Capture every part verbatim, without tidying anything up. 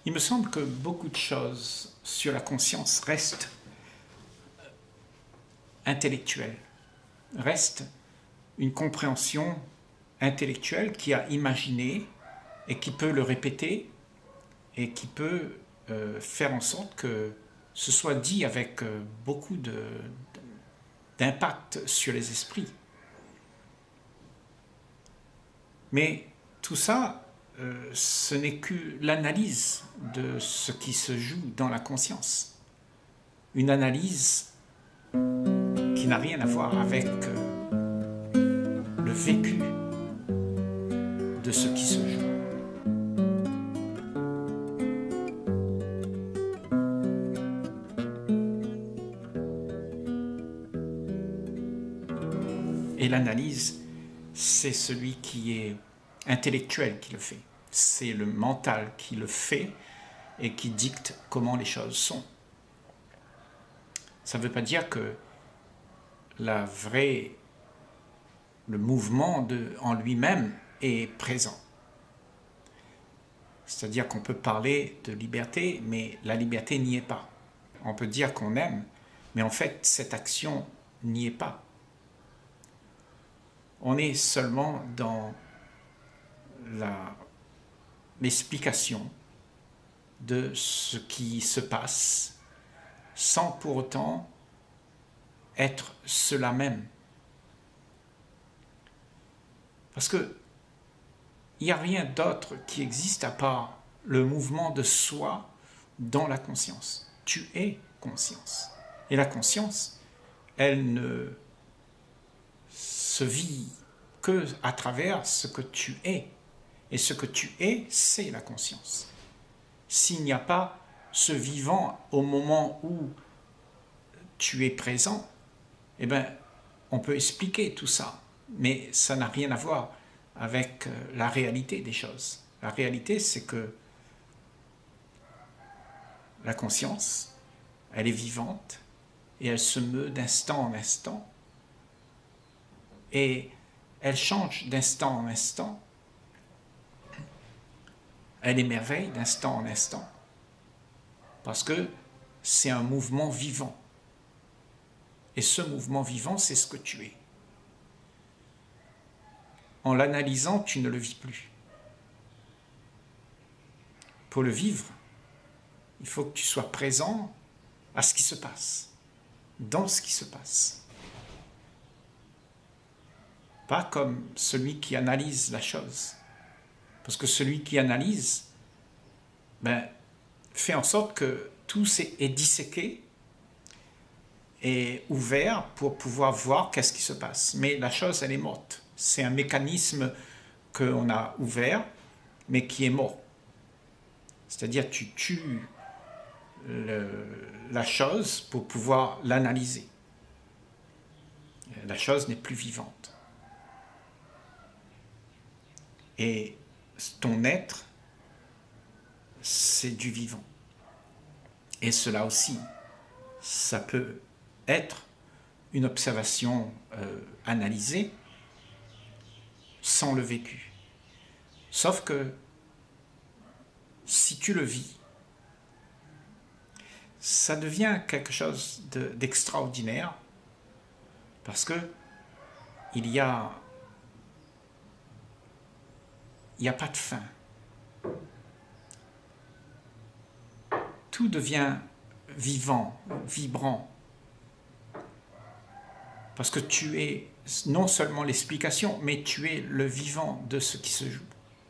Il me semble que beaucoup de choses sur la conscience restent intellectuelles, restent une compréhension intellectuelle qui a imaginé et qui peut le répéter et qui peut euh, faire en sorte que ce soit dit avec euh, beaucoup de, d'impact sur les esprits. Mais tout ça, euh, ce n'est que l'analyse de ce qui se joue dans la conscience. Une analyse qui n'a rien à voir avec euh, le vécu de ce qui se joue. Et l'analyse, c'est celui qui est intellectuel qui le fait. C'est le mental qui le fait et qui dicte comment les choses sont. Ça ne veut pas dire que la vraie, le mouvement de, en lui-même est présent. C'est-à-dire qu'on peut parler de liberté, mais la liberté n'y est pas. On peut dire qu'on aime, mais en fait, cette action n'y est pas. On est seulement dans la, l'explication de ce qui se passe sans pour autant être cela même. Parce que il n'y a rien d'autre qui existe à part le mouvement de soi dans la conscience. Tu es conscience. Et la conscience, elle ne se vit que à travers ce que tu es. Et ce que tu es, c'est la conscience. S'il n'y a pas ce vivant au moment où tu es présent, eh bien, on peut expliquer tout ça, mais ça n'a rien à voir avec la réalité des choses. La réalité, c'est que la conscience, elle est vivante et elle se meut d'instant en instant et elle change d'instant en instant. Elle émerveille d'instant en instant parce que c'est un mouvement vivant. Et ce mouvement vivant, c'est ce que tu es. En l'analysant, tu ne le vis plus. Pour le vivre, il faut que tu sois présent à ce qui se passe, dans ce qui se passe. Pas comme celui qui analyse la chose. Parce que celui qui analyse, ben, fait en sorte que tout est disséqué et ouvert pour pouvoir voir qu'est-ce qui se passe. Mais la chose, elle est morte. C'est un mécanisme qu'on a ouvert, mais qui est mort. C'est-à-dire tu tues le, la chose pour pouvoir l'analyser. La chose n'est plus vivante. Et ton être, c'est du vivant. Et cela aussi, ça peut être une observation euh, analysée sans le vécu. Sauf que si tu le vis, ça devient quelque chose de, d'extraordinaire parce que il y a il n'y a pas de fin. Tout devient vivant, vibrant. Parce que tu es non seulement l'explication, mais tu es le vivant de ce qui se joue.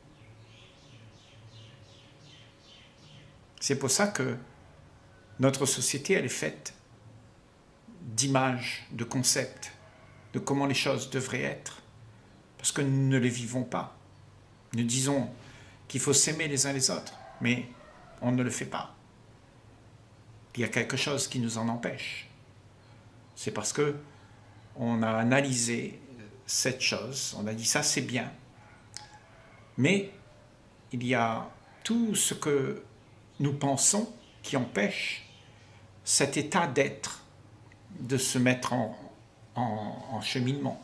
C'est pour ça que notre société, elle est faite d'images, de concepts, de comment les choses devraient être. Parce que nous ne les vivons pas. Nous disons qu'il faut s'aimer les uns les autres, mais on ne le fait pas. Il y a quelque chose qui nous en empêche. C'est parce que on a analysé cette chose, on a dit ça c'est bien, mais il y a tout ce que nous pensons qui empêche cet état d'être de se mettre en, en, en cheminement.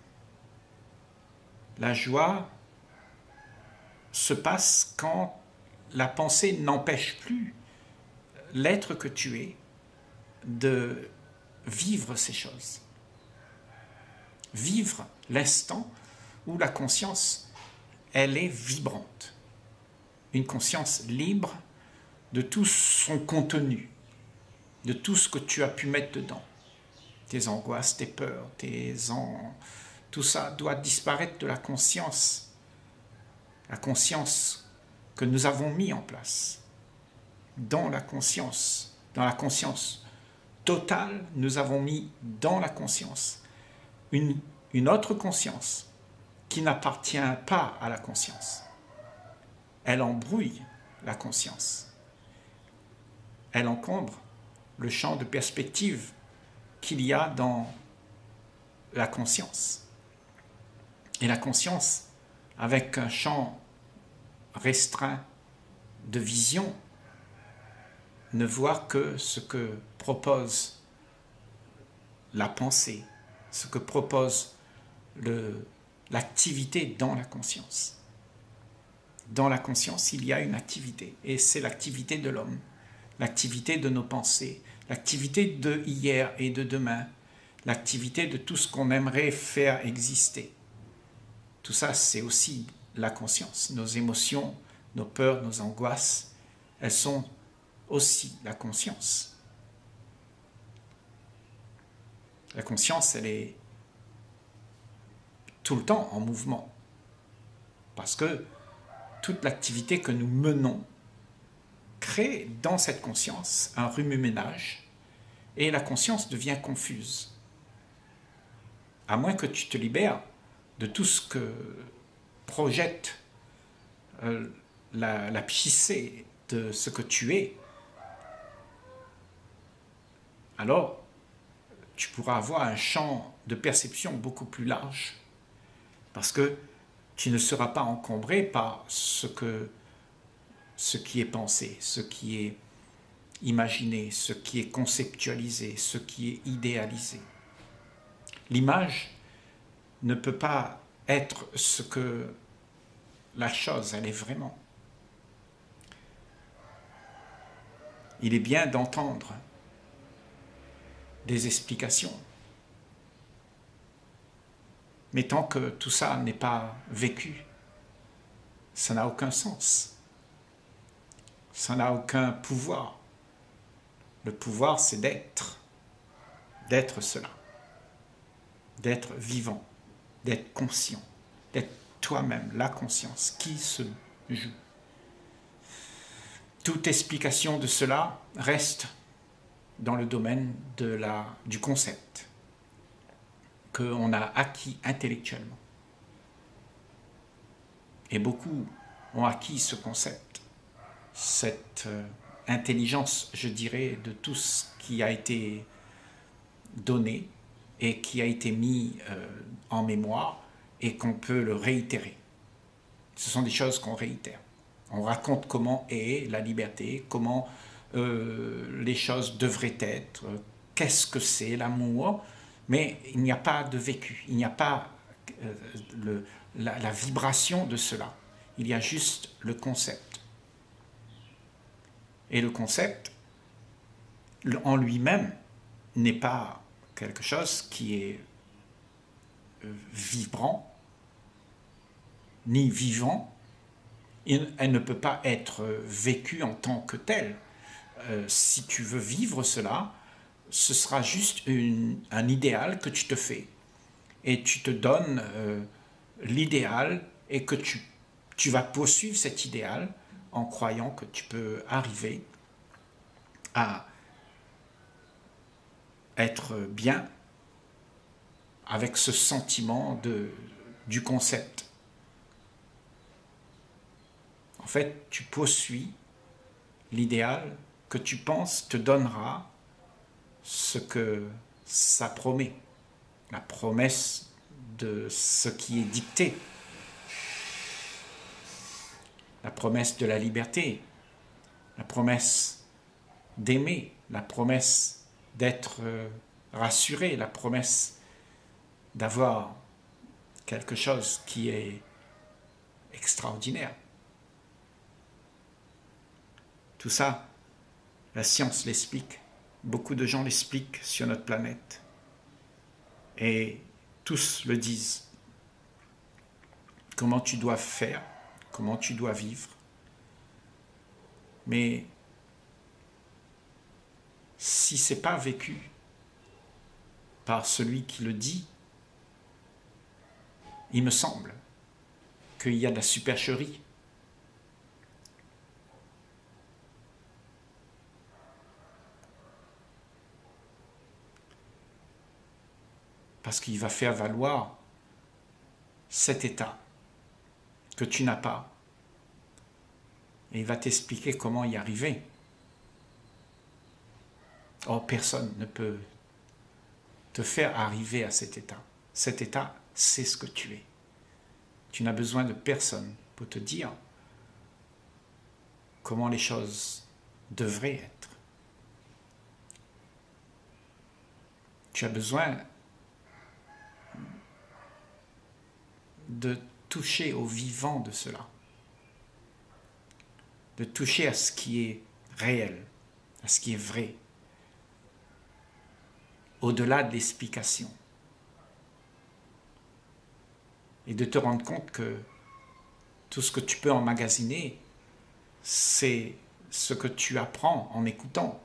La joie se passe quand la pensée n'empêche plus l'être que tu es de vivre ces choses. Vivre l'instant où la conscience, elle est vibrante. Une conscience libre de tout son contenu, de tout ce que tu as pu mettre dedans. Tes angoisses, tes peurs, tes en... tout ça doit disparaître de la conscience. La conscience que nous avons mis en place. Dans la conscience, dans la conscience totale, nous avons mis dans la conscience une, une autre conscience qui n'appartient pas à la conscience. Elle embrouille la conscience. Elle encombre le champ de perspective qu'il y a dans la conscience. Et la conscience, avec un champ restreint de vision, ne voit que ce que propose la pensée, ce que propose le, l'activité dans la conscience. Dans la conscience, il y a une activité, et c'est l'activité de l'homme, l'activité de nos pensées, l'activité de hier et de demain, l'activité de tout ce qu'on aimerait faire exister. Tout ça, c'est aussi la conscience. Nos émotions, nos peurs, nos angoisses, elles sont aussi la conscience. La conscience, elle est tout le temps en mouvement. Parce que toute l'activité que nous menons crée dans cette conscience un remue-ménage et la conscience devient confuse. À moins que tu te libères de tout ce que projette euh, la, la psyché de ce que tu es, alors tu pourras avoir un champ de perception beaucoup plus large parce que tu ne seras pas encombré par ce, que, ce qui est pensé, ce qui est imaginé, ce qui est conceptualisé, ce qui est idéalisé. L'image ne peut pas être ce que la chose, elle est vraiment. Il est bien d'entendre des explications. Mais tant que tout ça n'est pas vécu, ça n'a aucun sens. Ça n'a aucun pouvoir. Le pouvoir, c'est d'être, d'être cela, d'être vivant, d'être conscient, d'être toi-même, la conscience qui se joue. Toute explication de cela reste dans le domaine de la, du concept qu'on a acquis intellectuellement. Et beaucoup ont acquis ce concept, cette euh, intelligence, je dirais, de tout ce qui a été donné et qui a été mis euh, en mémoire et qu'on peut le réitérer. Ce sont des choses qu'on réitère. On raconte comment est la liberté, comment euh, les choses devraient être, qu'est-ce que c'est l'amour, mais il n'y a pas de vécu, il n'y a pas euh, le, la, la vibration de cela. Il y a juste le concept. Et le concept, en lui-même, n'est pas quelque chose qui est euh, vibrant, ni vivant. Elle ne peut pas être vécue en tant que telle. Euh, si tu veux vivre cela, ce sera juste une, un idéal que tu te fais. Et tu te donnes euh, l'idéal et que tu, tu vas poursuivre cet idéal en croyant que tu peux arriver à être bien avec ce sentiment de, du concept. En fait, tu poursuis l'idéal que tu penses te donnera ce que ça promet, la promesse de ce qui est dicté, la promesse de la liberté, la promesse d'aimer, la promesse d'être rassuré, la promesse d'avoir quelque chose qui est extraordinaire. Tout ça, la science l'explique. Beaucoup de gens l'expliquent sur notre planète. Et tous le disent. Comment tu dois faire, comment tu dois vivre. Mais si ce n'est pas vécu par celui qui le dit, il me semble qu'il y a de la supercherie. Parce qu'il va faire valoir cet état que tu n'as pas. Et il va t'expliquer comment y arriver. Or, personne ne peut te faire arriver à cet état. Cet état, c'est ce que tu es. Tu n'as besoin de personne pour te dire comment les choses devraient être. Tu as besoin de toucher au vivant de cela, de toucher à ce qui est réel, à ce qui est vrai, au-delà de l'explication, et de te rendre compte que tout ce que tu peux emmagasiner, c'est ce que tu apprends en écoutant.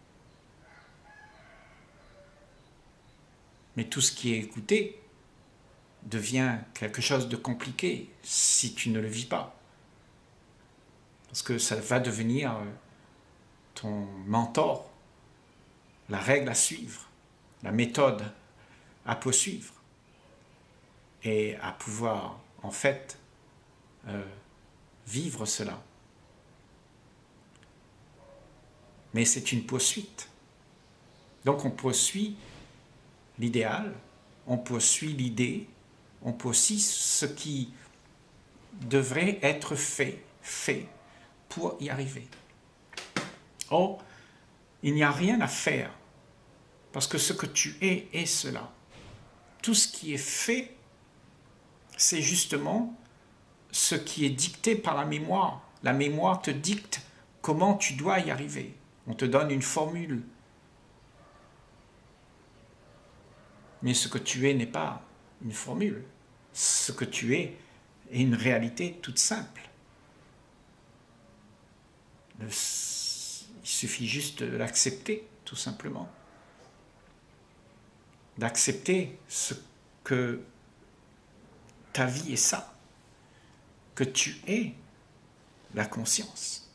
Mais tout ce qui est écouté devient quelque chose de compliqué si tu ne le vis pas. Parce que ça va devenir ton mentor, la règle à suivre, la méthode à poursuivre et à pouvoir en fait euh, vivre cela. Mais c'est une poursuite. Donc on poursuit l'idéal, on poursuit l'idée, on poursuit ce qui devrait être fait, fait pour y arriver. Or, il n'y a rien à faire, parce que ce que tu es est cela. Tout ce qui est fait, c'est justement ce qui est dicté par la mémoire. La mémoire te dicte comment tu dois y arriver. On te donne une formule. Mais ce que tu es n'est pas une formule. Ce que tu es est une réalité toute simple. Il suffit juste de l'accepter, tout simplement. D'accepter ce que ta vie est ça. Que tu es la conscience.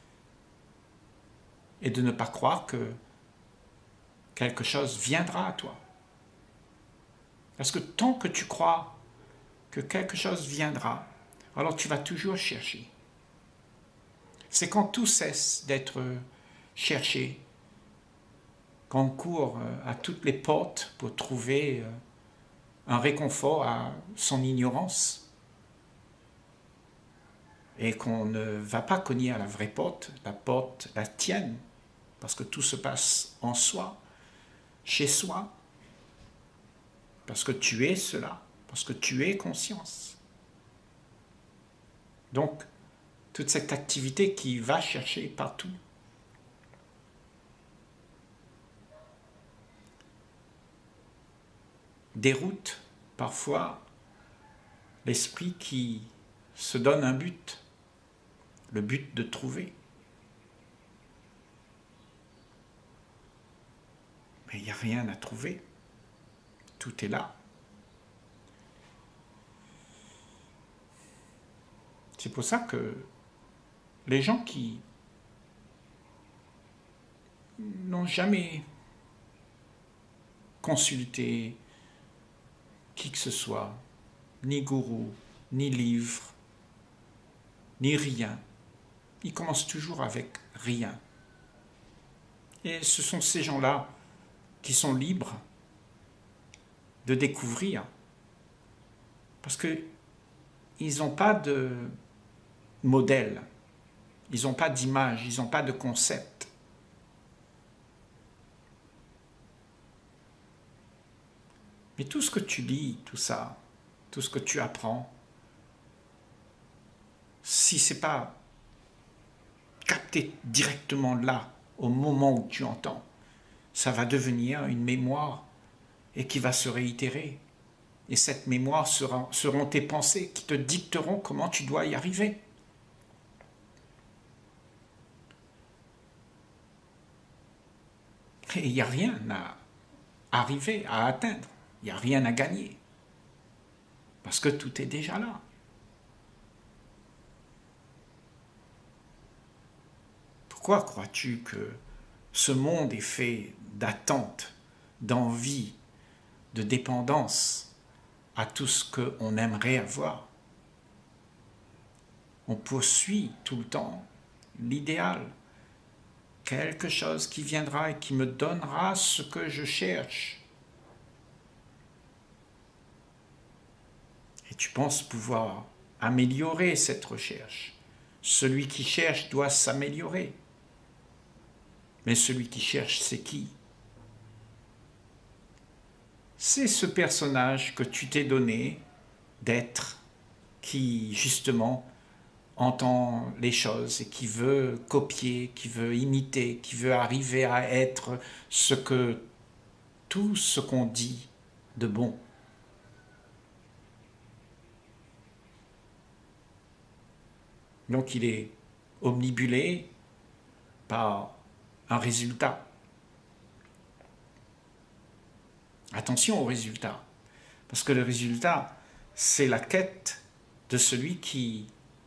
Et de ne pas croire que quelque chose viendra à toi. Parce que tant que tu crois que quelque chose viendra, alors tu vas toujours chercher. C'est quand tout cesse d'être cherché, qu'on court à toutes les portes pour trouver un réconfort à son ignorance, et qu'on ne va pas cogner à la vraie porte, la porte, la tienne, parce que tout se passe en soi, chez soi, parce que tu es cela, parce que tu es conscience. Donc, toute cette activité qui va chercher partout. Déroute parfois l'esprit qui se donne un but, le but de trouver. Mais il n'y a rien à trouver. Tout est là. C'est pour ça que les gens qui n'ont jamais consulté qui que ce soit, ni gourou, ni livre, ni rien, ils commencent toujours avec rien. Et ce sont ces gens-là qui sont libres de découvrir, parce qu'ils n'ont pas de modèle, ils n'ont pas d'image, ils n'ont pas de concept. Mais tout ce que tu lis, tout ça, tout ce que tu apprends, si ce n'est pas capté directement là, au moment où tu entends, ça va devenir une mémoire et qui va se réitérer. Et cette mémoire sera, seront tes pensées qui te dicteront comment tu dois y arriver. Et il n'y a rien à arriver, à atteindre. Il n'y a rien à gagner. Parce que tout est déjà là. Pourquoi crois-tu que ce monde est fait d'attente, d'envie, de dépendance à tout ce qu'on aimerait avoir? On poursuit tout le temps l'idéal, quelque chose qui viendra et qui me donnera ce que je cherche. Et tu penses pouvoir améliorer cette recherche. Celui qui cherche doit s'améliorer. Mais celui qui cherche, c'est qui? C'est ce personnage que tu t'es donné d'être, qui justement entend les choses et qui veut copier, qui veut imiter, qui veut arriver à être ce que tout ce qu'on dit de bon. Donc il est omnibulé par un résultat. Attention au résultat, parce que le résultat, c'est la quête de celui qui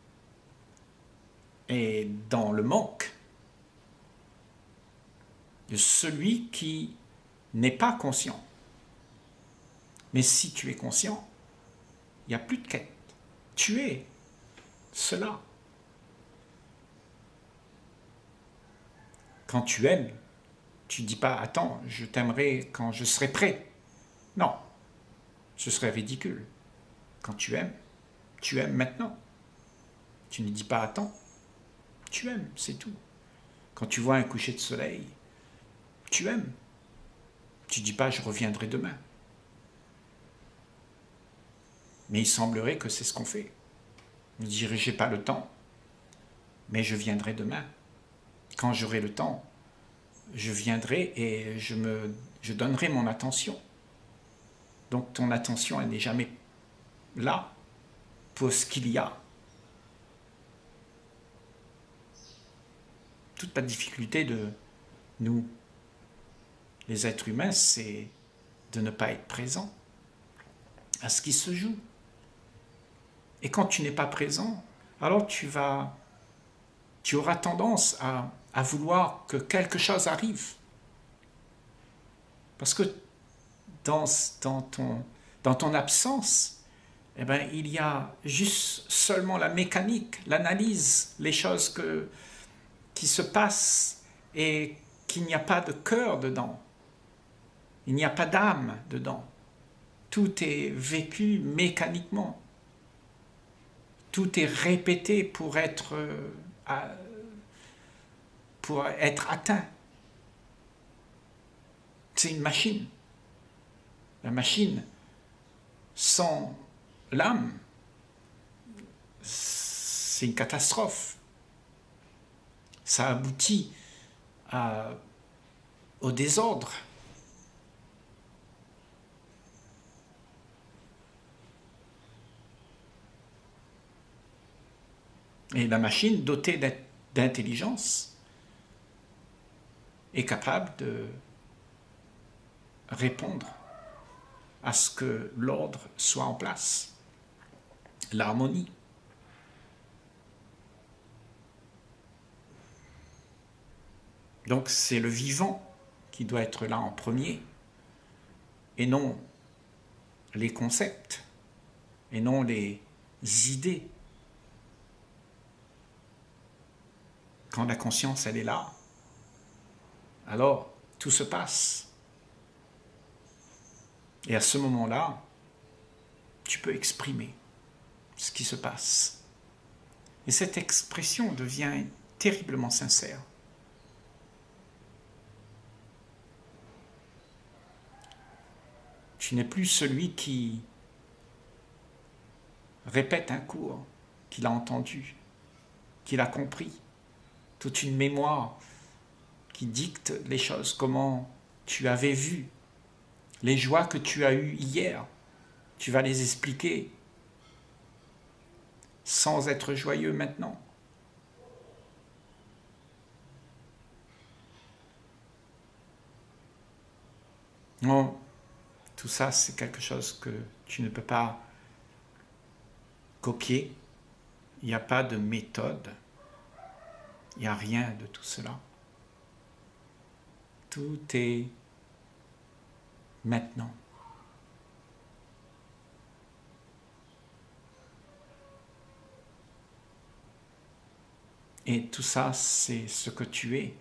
est dans le manque, de celui qui n'est pas conscient. Mais si tu es conscient, il n'y a plus de quête. Tu es cela. Quand tu aimes, tu ne dis pas « Attends, je t'aimerai quand je serai prêt ». Non, ce serait ridicule. Quand tu aimes, tu aimes maintenant. Tu ne dis pas « Attends ». Tu aimes, c'est tout. Quand tu vois un coucher de soleil, tu aimes. Tu ne dis pas « Je reviendrai demain ». Mais il semblerait que c'est ce qu'on fait. On dirait « J'ai pas le temps, mais je viendrai demain ». Quand j'aurai le temps, je viendrai et je, me, je donnerai mon attention. Donc ton attention, elle n'est jamais là pour ce qu'il y a. Toute la difficulté de nous, les êtres humains, c'est de ne pas être présent à ce qui se joue. Et quand tu n'es pas présent, alors tu vas, tu auras tendance à, à vouloir que quelque chose arrive. Parce que dans, dans, ton, dans ton absence, eh ben, il y a juste seulement la mécanique, l'analyse, les choses que, qui se passent et qu'il n'y a pas de cœur dedans. Il n'y a pas d'âme dedans. Tout est vécu mécaniquement. Tout est répété pour être, euh, pour être atteint. C'est une machine. La machine, sans l'âme, c'est une catastrophe. Ça aboutit à, au désordre. Et la machine, dotée d'intelligence, est capable de répondre à ce que l'ordre soit en place, l'harmonie. Donc c'est le vivant qui doit être là en premier, et non les concepts, et non les idées. Quand la conscience, elle est là, alors tout se passe. Et à ce moment-là, tu peux exprimer ce qui se passe. Et cette expression devient terriblement sincère. Tu n'es plus celui qui répète un cours, qu'il a entendu, qu'il a compris. toute une mémoire qui dicte les choses, comment tu avais vu, les joies que tu as eues hier, tu vas les expliquer sans être joyeux maintenant. Non, tout ça c'est quelque chose que tu ne peux pas copier, il n'y a pas de méthode, il n'y a rien de tout cela. Tout est maintenant. Et tout ça, c'est ce que tu es.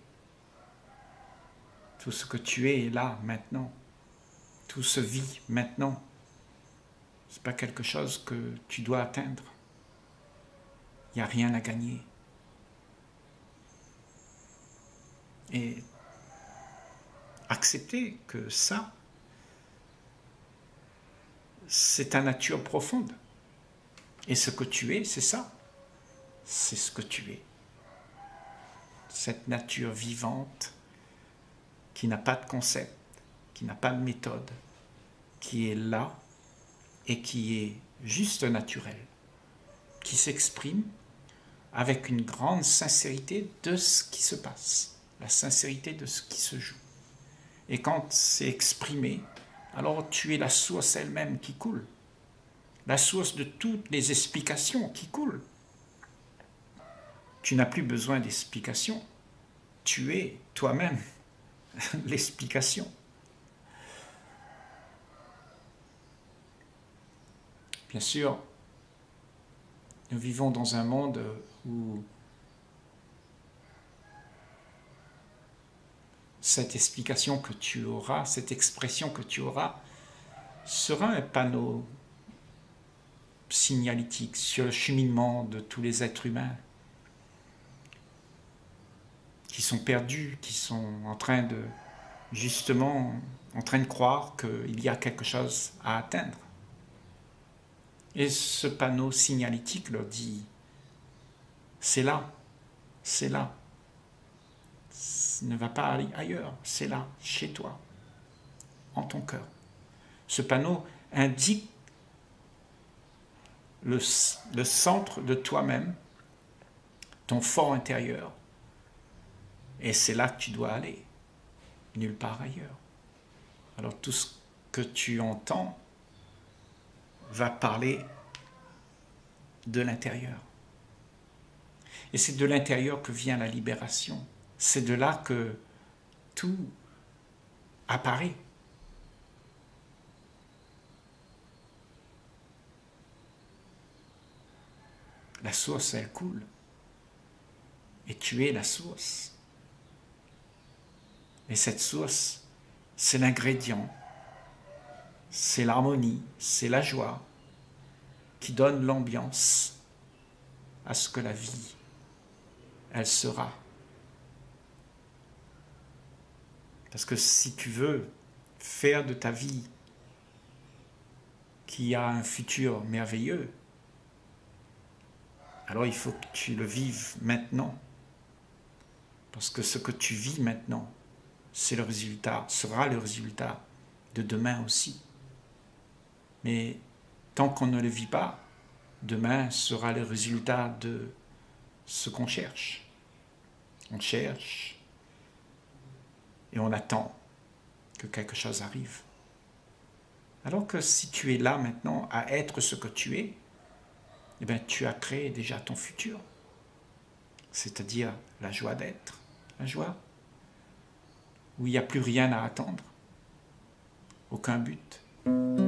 Tout ce que tu es est là, maintenant. Tout se vit maintenant. Ce n'est pas quelque chose que tu dois atteindre. Il n'y a rien à gagner. Et accepter que ça, c'est ta nature profonde. Et ce que tu es, c'est ça. C'est ce que tu es. Cette nature vivante qui n'a pas de concept, qui n'a pas de méthode, qui est là et qui est juste naturelle, qui s'exprime avec une grande sincérité de ce qui se passe, la sincérité de ce qui se joue. Et quand c'est exprimé, alors tu es la source elle-même qui coule, la source de toutes les explications qui coulent. Tu n'as plus besoin d'explication, tu es toi-même l'explication. Bien sûr, nous vivons dans un monde où cette explication que tu auras, cette expression que tu auras, sera un panneau signalétique sur le cheminement de tous les êtres humains qui sont perdus, qui sont en train de, justement, en train de croire qu'il y a quelque chose à atteindre. Et ce panneau signalétique leur dit, c'est là, c'est là, ne va pas aller ailleurs, c'est là, chez toi, en ton cœur. Ce panneau indique le, le centre de toi-même, ton fort intérieur, et c'est là que tu dois aller, nulle part ailleurs. Alors tout ce que tu entends va parler de l'intérieur. Et c'est de l'intérieur que vient la libération. C'est de là que tout apparaît. La source, elle coule. Et tu es la source. Et cette source, c'est l'ingrédient, c'est l'harmonie, c'est la joie qui donne l'ambiance à ce que la vie, elle sera. Parce que si tu veux faire de ta vie qui a un futur merveilleux, alors il faut que tu le vives maintenant. Parce que ce que tu vis maintenant, c'est le résultat, sera le résultat de demain aussi. Mais tant qu'on ne le vit pas, demain sera le résultat de ce qu'on cherche. On cherche et on attend que quelque chose arrive. Alors que si tu es là maintenant à être ce que tu es, eh bien, tu as créé déjà ton futur. C'est-à-dire la joie d'être, la joie où il n'y a plus rien à attendre, aucun but.